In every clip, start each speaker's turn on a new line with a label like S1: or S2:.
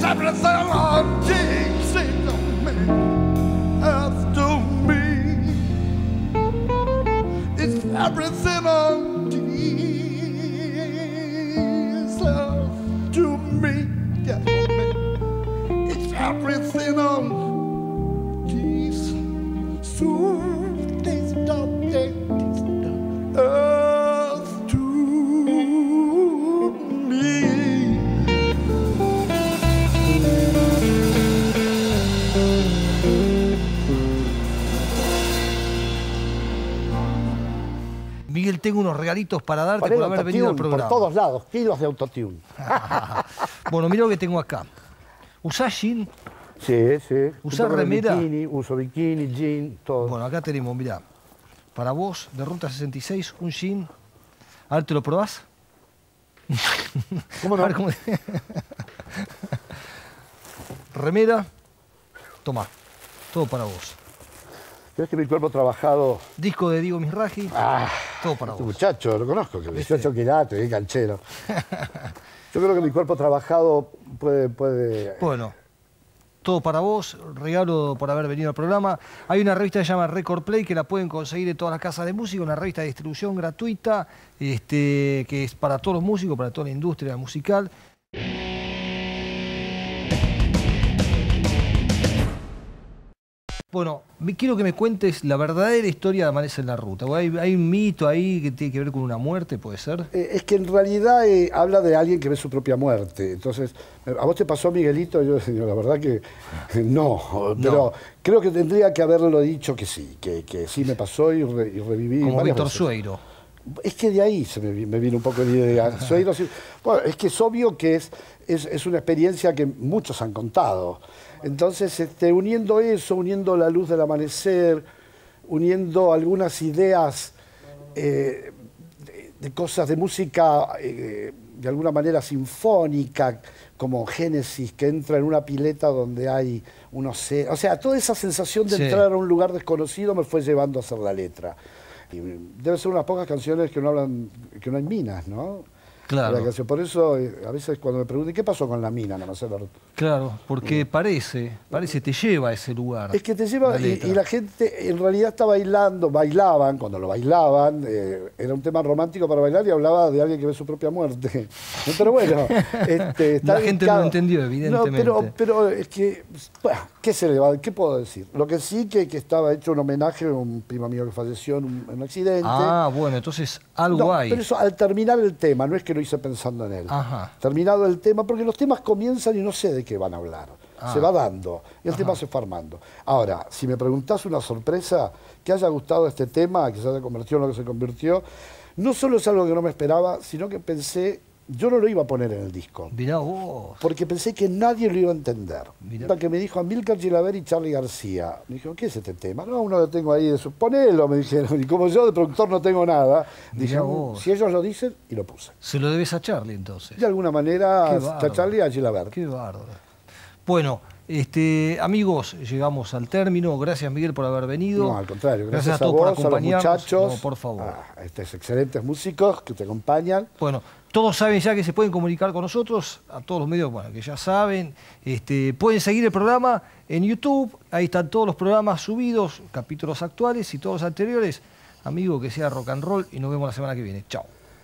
S1: everything on Jesus after me. It's everything on Jesus to me. Yeah, it's everything on Jesus. So this earth to me.
S2: Miguel, tengo unos regalitos para darte por haber venido al programa.
S3: Por todos lados, kilos de autotune.
S2: Bueno, mira lo que tengo acá. ¿Usás jean?
S3: Sí, sí.
S2: ¿Usás remera?
S3: Uso bikini, jean, todo.
S2: Bueno, acá tenemos, mirá. Para vos, de Ruta 66, un jean. A ver, ¿te lo probás?
S3: ¿Cómo no?
S2: A ver, ¿cómo... Remera. Tomá. Todo para vos.
S3: ¿Crees que mi cuerpo trabajado?
S2: Disco de Diego Misraji. Todo para
S3: este
S2: vos.
S3: Muchacho, lo conozco, que 18 quilates, qué canchero. Yo creo que mi cuerpo trabajado puede...
S2: Bueno, todo para vos, regalo por haber venido al programa. Hay una revista que se llama Record Play, que la pueden conseguir en todas las casas de música, una revista de distribución gratuita, que es para todos los músicos, para toda la industria musical. Bueno, quiero que me cuentes la verdadera historia de Amanece en la Ruta. Hay un mito ahí que tiene que ver con una muerte, ¿puede ser?
S3: Es que en realidad habla de alguien que ve su propia muerte. Entonces, ¿a vos te pasó, Miguelito? Yo la verdad que no, pero creo que tendría que haberlo dicho que sí, que sí me pasó y reviví.
S2: Como Víctor
S3: veces.
S2: Sueiro.
S3: Es que de ahí me vino un poco la idea. Sueiro, sí. Bueno, es que es obvio que es una experiencia que muchos han contado. Entonces, uniendo eso, uniendo la luz del amanecer, uniendo algunas ideas de cosas de música de alguna manera sinfónica, como Génesis, que entra en una pileta donde hay un océano. O sea, toda esa sensación de entrar a un lugar desconocido me fue llevando a hacer la letra. Y debe ser unas pocas canciones que no hablan, que no hay minas, ¿no?
S2: Claro.
S3: Por eso, a veces cuando me preguntan, ¿qué pasó con la mina?
S2: Claro, porque parece, te lleva a ese lugar.
S3: Es que te lleva, y la gente en realidad está bailaban, cuando lo bailaban, era un tema romántico para bailar y hablaba de alguien que ve su propia muerte. Pero bueno,
S2: la gente no lo entendió, evidentemente.
S3: No, pero es que, bueno, ¿qué puedo decir? Lo que sí que estaba hecho un homenaje a un primo mío que falleció en un accidente.
S2: Ah, bueno, entonces algo hay.
S3: Pero eso, al terminar el tema, no es que lo hice pensando en él.
S2: Ajá.
S3: Terminado el tema, porque los temas comienzan y no sé de qué van a hablar. Se va dando, y el tema se fue armando. Ahora, si me preguntás una sorpresa, que haya gustado este tema, que se haya convertido en lo que se convirtió, no solo es algo que no me esperaba, sino que pensé, yo no lo iba a poner en el disco.
S2: Mirá vos.
S3: Porque pensé que nadie lo iba a entender. Mirá. Que me dijo Amílcar Chilaver y Charly García. Me dijeron, ¿qué es este tema? No, uno lo tengo ahí, ponelo, me dijeron. Y como yo de productor no tengo nada, dije, si ellos lo dicen, y lo puse.
S2: Se lo debes a Charly, entonces.
S3: De alguna manera, a Charly y a Chilaver.
S2: Qué bárbaro. Bueno, amigos, llegamos al término. Gracias, Miguel, por haber venido.
S3: No, al contrario.
S2: Gracias a todos por acompañarnos.
S3: A los muchachos.
S2: No, por favor.
S3: Estos excelentes músicos que te acompañan.
S2: Bueno, todos saben ya que se pueden comunicar con nosotros, a todos los medios, bueno, que ya saben. Pueden seguir el programa en YouTube. Ahí están todos los programas subidos, capítulos actuales y todos los anteriores. Amigo, que sea rock and roll y nos vemos la semana que viene. Chao.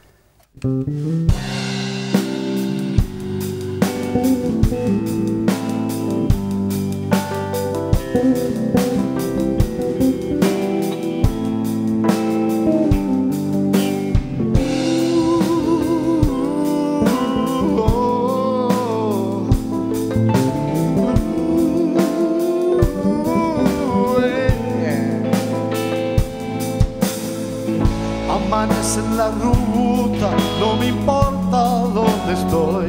S1: Amanece en la ruta, no me importa dónde estoy.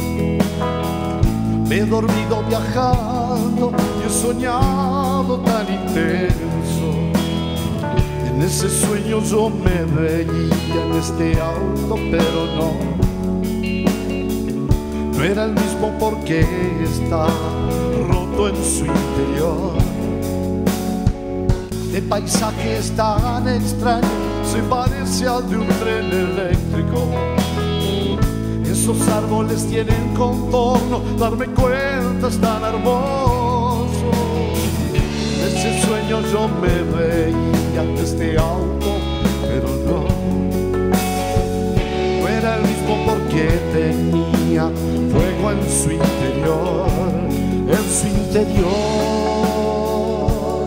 S1: Me he dormido viajando y he soñado tan intenso. En ese sueño yo me veía en este auto, pero no. No era el mismo porque está roto en su interior. De paisajes tan extraños se parece al de un tren eléctrico. esos árboles tienen contorno, darme cuenta es tan hermoso. En ese sueño yo me veía de este auto, pero no era el mismo porque tenía fuego en su interior, en su interior.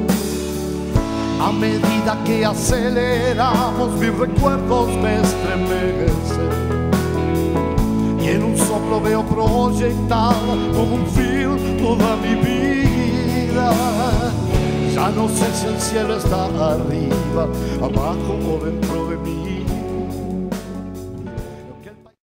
S1: A medida que aceleramos, mis recuerdos me estremecen y en un soplo veo proyectada como un film toda mi vida. Ya no sé si el cielo está arriba, abajo o dentro